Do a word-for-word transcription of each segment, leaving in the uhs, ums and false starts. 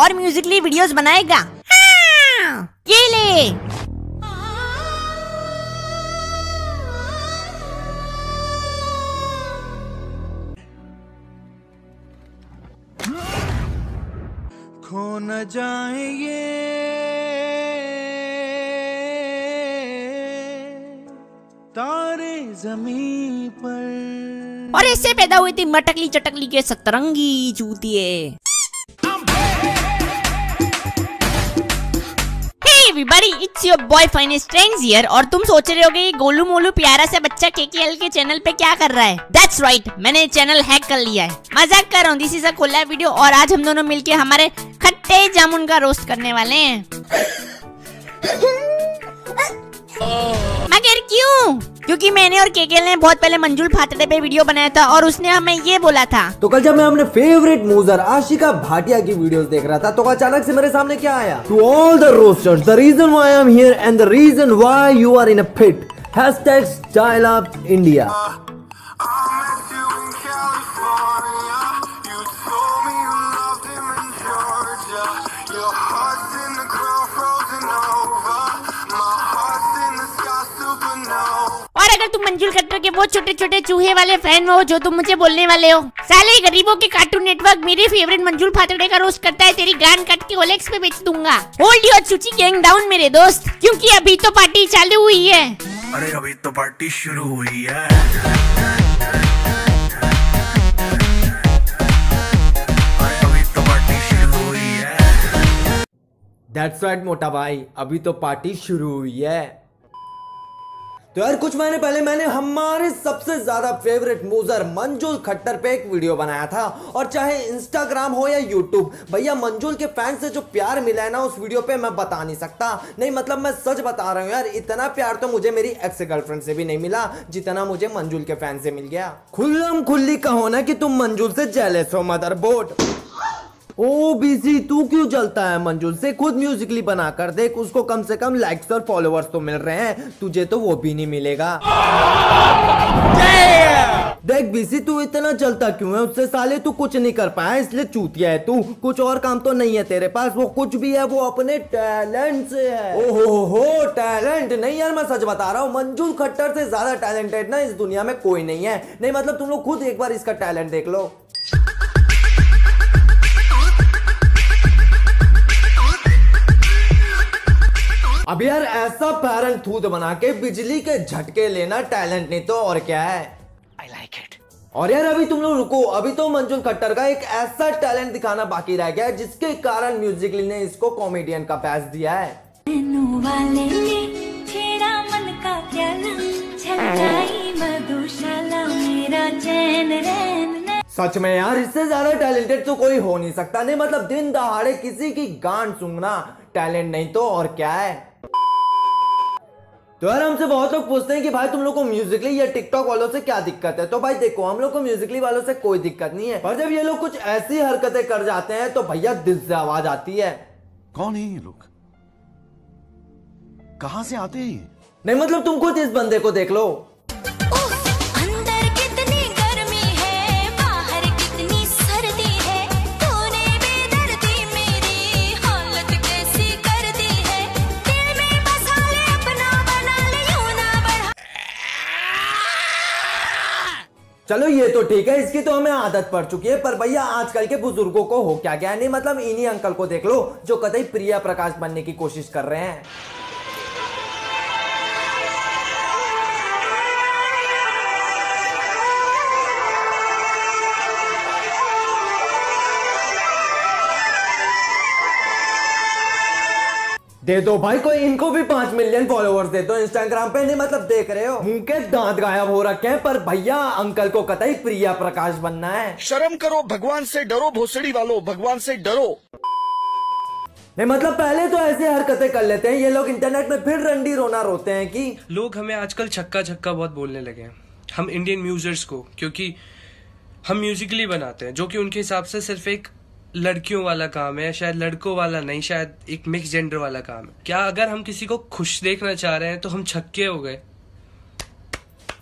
और Musically videos बनाएगा। हाँ, ये ले। खो न जाए ये तारे ज़मीं पर। और इससे पैदा हुई थी मटकली चटकली के सतरंगी चूतिए। Hey everybody, it's your boy Finest Trends here। और तुम सोच रहे होगे ये गोलू मोलू प्यारा सा बच्चा के के एल के चैनल पे क्या कर रहा है। That's right, मैंने चैनल हैक कर लिया है। मजाक कर रहा हूँ, दिस इज अ खुला वीडियो। और आज हम दोनों मिलके हमारे खट्टे जामुन का रोस्ट करने वाले हैं। मगर क्यों? क्योंकि मैंने और केकेल ने बहुत पहले मंजुल फातड़े पे वीडियो बनाया था और उसने हमें ये बोला था। तो कल जब मैं अपने फेवरेट मूजर आशिका भाटिया की वीडियोस देख रहा था तो अचानक से मेरे सामने क्या आया? To all the roasters, the reason why I am here and the reason why you are in a pit, hashtag style up India. और अगर तुम मंजुल खट्टर के वो छोटे छोटे चूहे वाले फैन हो जो तुम मुझे बोलने वाले हो, साले गरीबों के कार्टून नेटवर्क मेरे फेवरेट मंजुल फातड़े का रोस्ट करता है, तेरी गान काट के ओलेक्स पे बेच दूंगा। होल्ड योर चूची गैंग डाउन मेरे दोस्त, क्योंकि अभी तो पार्टी चालू हुई है। अरे अभी तो पार्टी शुरू हुई है। अरे अभी तो पार्टी शुरू हुई है। That's right मोटा भाई, अभी तो पार्टी शुरू हुई है। तो यार कुछ महीने पहले मैंने हमारे सबसे ज्यादा फेवरेट मूजर मंजुल खट्टर पे एक वीडियो बनाया था। और चाहे इंस्टाग्राम हो या यूट्यूब, भैया मंजुल के फैन से जो प्यार मिला है ना उस वीडियो पे मैं बता नहीं सकता। नहीं मतलब मैं सच बता रहा हूँ यार, इतना प्यार तो मुझे मेरी एक्स गर्लफ्रेंड से भी नहीं मिला जितना मुझे मंजुल के फैन से मिल गया। खुल्लम खुल्ली कहो ना कि तुम मंजुल से जेलस हो मदरबोर्ड। ओ बीसी, तू क्यों जलता है मंजुल से? खुद म्यूजिकली बना कर देख, उसको कम से कम लाइक्स और फॉलोअर्स तो मिल रहे हैं, तुझे तो वो भी नहीं मिलेगा। देख बीसी, तू इतना जलता क्यों है उससे? साले तू कुछ नहीं कर पाया इसलिए चूतिया है तू। कुछ और काम तो नहीं है तेरे पास, वो कुछ भी है वो अपने टैलेंट से है। ओहो हो, टैलेंट नहीं यार, मैं सच बता रहा हूँ, मंजुल खट्टर से ज्यादा टैलेंटेड ना इस दुनिया में कोई नहीं है। नहीं मतलब तुम लोग खुद एक बार इसका टैलेंट देख लो। अब यार ऐसा पैरन थूत बना के बिजली के झटके लेना टैलेंट नहीं तो और क्या है। I like it। और यार अभी तुम लोग रुको, अभी तो मंजुल खट्टर का एक ऐसा टैलेंट दिखाना बाकी रह गया है जिसके कारण म्यूजिकली ने इसको कॉमेडियन का पैस दिया है। वाले ने छेड़ा मन का प्याला, छलकाई मधुशाला मेरा चैन रैन। सच में यार इससे ज्यादा टैलेंटेड तो कोई हो नहीं सकता। नहीं मतलब दिन दहाड़े किसी की गान सुनना टैलेंट नहीं तो और क्या है। तो यार हमसे बहुत लोग पूछते हैं कि भाई तुम लोग को म्यूजिकली या टिकटॉक वालों से क्या दिक्कत है। तो भाई देखो, हम लोग को म्यूजिकली वालों से कोई दिक्कत नहीं है, पर जब ये लोग कुछ ऐसी हरकतें कर जाते हैं तो भैया दिल से आवाज आती है। कौन है ये लोग? कहां से आते हैं? नहीं मतलब तुम खुद इस बंदे को देख लो। चलो ये तो ठीक है, इसकी तो हमें आदत पड़ चुकी है, पर भैया आजकल के बुजुर्गों को हो क्या गया? नहीं मतलब इन्हीं अंकल को देख लो जो कतई प्रिया प्रकाश बनने की कोशिश कर रहे हैं। दे दो भाई, कोई इनको भी पांच मिलियन फॉलोअर्स दे दो इंस्टाग्राम पे। नहीं मतलब देख रहे हो मुंह के दांत गायब हो रखे हैं, पर भैया अंकल को कतई प्रिया प्रकाश बनना है। शर्म करो, भगवान से डरो, भोसड़ी वालों भगवान से डरो। नहीं मतलब पहले तो ऐसे हरकतें कर लेते हैं ये लोग, इंटरनेट में फिर रंडी रोना रोते हैं कि लोग हमें आजकल छक्का छक्का बहुत बोलने लगे हैं, हम इंडियन म्यूजर्स को, क्योंकि हम म्यूजिकली बनाते हैं जो कि उनके हिसाब से सिर्फ एक लड़कियों वाला काम है, शायद लड़कों वाला नहीं, शायद एक मिक्स जेंडर वाला काम है। क्या अगर हम किसी को खुश देखना चाह रहे हैं तो हम छक्के हो गए?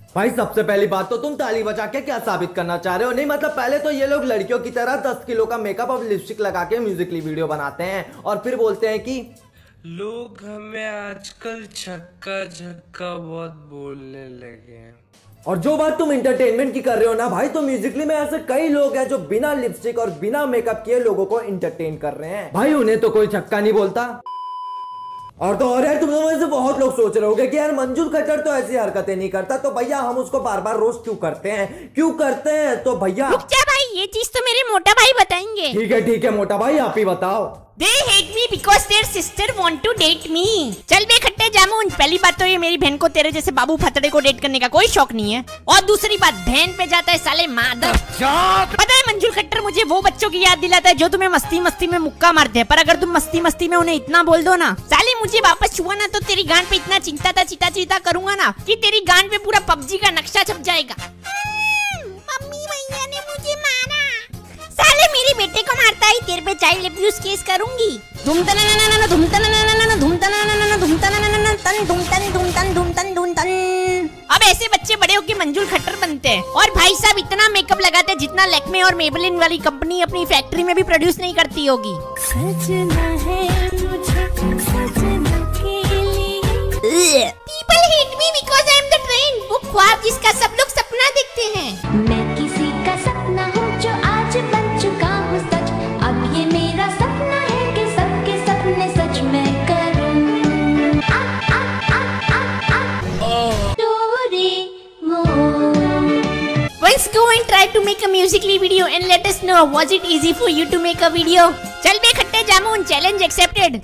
भाई सबसे पहली बात तो तुम ताली बजा के क्या साबित करना चाह रहे हो? नहीं मतलब पहले तो ये लोग लड़कियों की तरह दस किलो का मेकअप और लिपस्टिक लगा के म्यूजिकली वीडियो बनाते हैं और फिर बोलते हैं कि लोग हमें आजकल छक्का झक्का बहुत बोलने लगे हैं। और जो बात तुम इंटरटेनमेंट की कर रहे हो ना भाई, तो म्यूजिकली में ऐसे कई लोग हैं जो बिना लिपस्टिक और बिना मेकअप किए लोगों को इंटरटेन कर रहे हैं भाई, उन्हें तो कोई छक्का नहीं बोलता। और तो और यार तुम लोगों में से बहुत लोग सोच रहे होंगे कि यार मंजुल खट्टर तो ऐसी हरकतें नहीं करता, तो भैया हम उसको बार बार रोस्ट क्यों करते हैं क्यों करते हैं? तो भैया रुक जा भाई, ये चीज तो मेरे मोटा भाई बताएंगे। ठीक है ठीक है मोटा भाई आप ही बताओ। They hate me because their sister want to date me। चल बे खट्टे जामुन, पहली बात तो ये मेरी बहन को तेरे जैसे बाबू फतड़े को डेट करने का कोई शौक नहीं है, और दूसरी बात बहन पे जाता है साले मादर। पता है मंजुल खट्टर मुझे वो बच्चों की याद दिलाता है जो तुम्हें मस्ती मस्ती में मुक्का मारते हैं, पर अगर तुम मस्ती मस्ती में उन्हें इतना बोल दो ना साले मुझे वापस छुआ ना तो तेरी गांड पे इतना चिंता था चिता चिता करूंगा ना कि तेरी गांड पे पूरा पबजी का नक्शा छप जाएगा। मम्मी भैया ने मुझे मारा, साले मेरे बेटे को मारता है, तेरे पे चाइल्ड अब्यूज केस करूंगी। धूमतन ना धूमतन ना धूमतन ना धूमतन ना तन धूमतन धूमतन धूमतन धूमतन। अब ऐसे बच्चे बड़े होके मंजुल खट्टर बनते हैं और भाई साहब इतना मेकअप लगाते हैं जितना लैक्मे और मेबेलिन वाली कंपनी अपनी फैक्ट्री में भी प्रोड्यूस नहीं करती होगी। सजना है मुझे सजना के लिए। People hate me because I am the train, वो ख्वाब जिसका सब लोग सपना देखते हैं। मैं किसी का सपना हूँ जो आज बन चुका हूँ सच, अब ये मेरा सपना है कि सबके सपने सच मैं करूँ। आ, आ, आ, आ, आ। Doraemon. Once go and try to make a musically video and let us know was it easy for you to make a video। चल बे खट्टे जामुन, challenge accepted।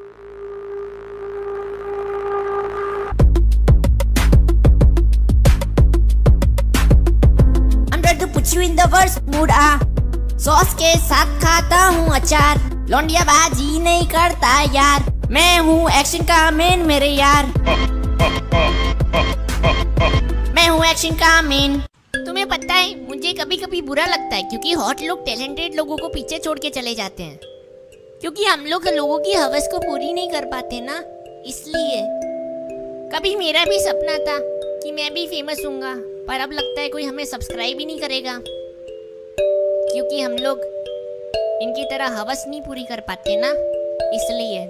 Put you in the worst mood आ, sauce के साथ खाता हूँ अचार, लौंडिया बाजी नहीं करता यार, मैं हूँ एक्शन का मेन मेरे यार, मैं हूँ एक्शन का मेन। तुम्हें पता है मुझे कभी कभी बुरा लगता है क्योंकि हॉट लोग टैलेंटेड लोगों को पीछे छोड़ के चले जाते हैं, क्योंकि हम लोग लोगों की हवस को पूरी नहीं कर पाते ना, इसलिए। कभी मेरा भी सपना था कि मैं भी फेमस हूँगा, पर अब लगता है कोई हमें सब्सक्राइब ही नहीं करेगा क्योंकि हम लोग इनकी तरह हवस नहीं पूरी कर पाते ना, इसलिए।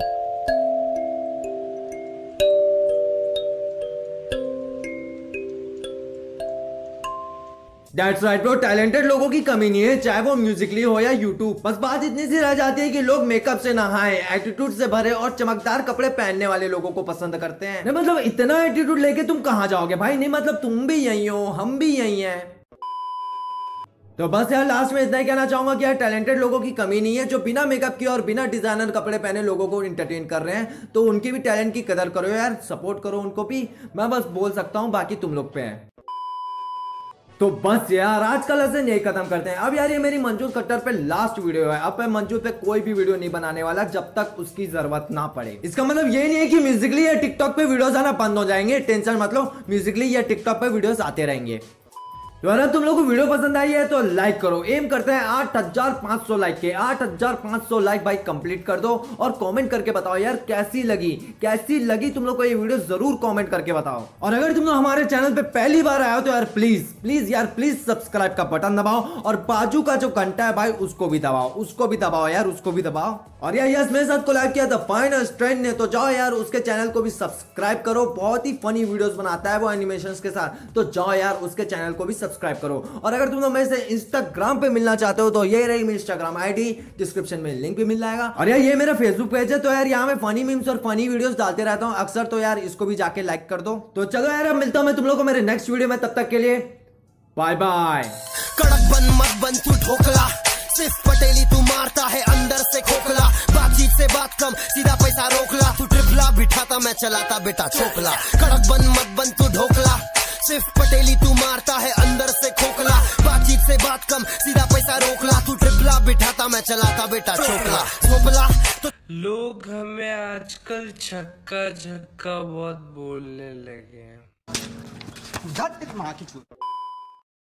That's right bro, टैलेंटेड लोगों की कमी नहीं है, चाहे वो म्यूजिकली हो या यूट्यूब। बस बात इतनी सी रह जाती है कि लोग मेकअप से नहाए, एटीट्यूड से भरे और चमकदार कपड़े पहनने वाले लोगों को पसंद करते हैं। नहीं मतलब इतना एटीट्यूड लेके तुम कहाँ जाओगे भाई? नहीं मतलब तुम भी यही हो, हम भी यही हैं। तो बस यार लास्ट में इतना ही कहना चाहूंगा कि यार टैलेंटेड लोगों की कमी नहीं है, जो बिना मेकअप किए और बिना डिजाइनर कपड़े पहने लोगों को इंटरटेन कर रहे हैं, तो उनकी भी टैलेंट की कदर करो यार, सपोर्ट करो उनको भी। मैं बस बोल सकता हूँ, बाकी तुम लोग पे है। तो बस यार आज का लेसन यही खत्म करते हैं। अब यार ये मेरी मंजुल खट्टर पे लास्ट वीडियो है, अब मैं मंजुल पे कोई भी वीडियो नहीं बनाने वाला जब तक उसकी जरूरत ना पड़े। इसका मतलब ये नहीं है कि म्यूजिकली या टिकटॉक पे वीडियोस आना बंद हो जाएंगे, टेंशन मत लो, म्यूजिकली या टिकटॉक पे वीडियोस आते रहेंगे। तो अगर तुम लोगों को वीडियो पसंद आई है तो लाइक करो, एम करते हैं आठ हजार पांच सौ लाइक के, आठ हजार पांच सौ लाइक भाई कंप्लीट कर दो, और कमेंट करके बताओ यार कैसी लगी, कैसी लगी तुम लोग को ये वीडियो, जरूर कमेंट करके बताओ। और अगर तुम लोग हमारे चैनल पे पहली बार आए हो तो यार प्लीज प्लीज यार प्लीज सब्सक्राइब का बटन दबाओ, और बाजू का जो घंटा है भाई उसको भी दबाओ, उसको भी दबाओ यार, उसको भी दबाओ। और यार यस मेरे साथ कोलैब किया था फाइनेस्ट ट्रेंड ने, तो जाओ यार उसके चैनल को भी सब्सक्राइब करो, बहुत ही फनी वीडियोस बनाता है वो एनिमेशंस के साथ, तो जाओ यार उसके चैनल को भी सब्सक्राइब करो। और अगर तुम लोग मेरे से इंस्टाग्राम पे मिलना चाहते हो तो ये रही मेरी इंस्टाग्राम आईडी, डिस्क्रिप्शन में लिंक भी मिल जाएगा। और यार ये मेरा फेसबुक पेज है, तो यार यहाँ मैं फनी मीम्स और फनी वीडियोस डालते रहता हूँ अक्सर, तो यार इसको भी जाके लाइक कर दो। तो चलो यार अब मिलता हूँ मैं तुम लोग को मेरे नेक्स्ट वीडियो में, तब तक के लिए बाय बाय। कड़क बन मत बन तू ढोकला, सिर्फ पटेली तू मारता है अंदर से खोखला, बातचीत से बात कम सीधा पैसा रोकला, तू ट्रिपला बिठाता मैं चलाता बेटा छोकला। कड़क बन मत बन तू ढोकला, सिर्फ पटेली तू मारता है अंदर से खोखला, बातचीत से बात कम सीधा पैसा रोकला, तू ट्रिपला बिठाता मैं चलाता बेटा छोकला। छोकला तो लोग हमें आजकल छक्का झक्का बहुत बोलने लगे हैं।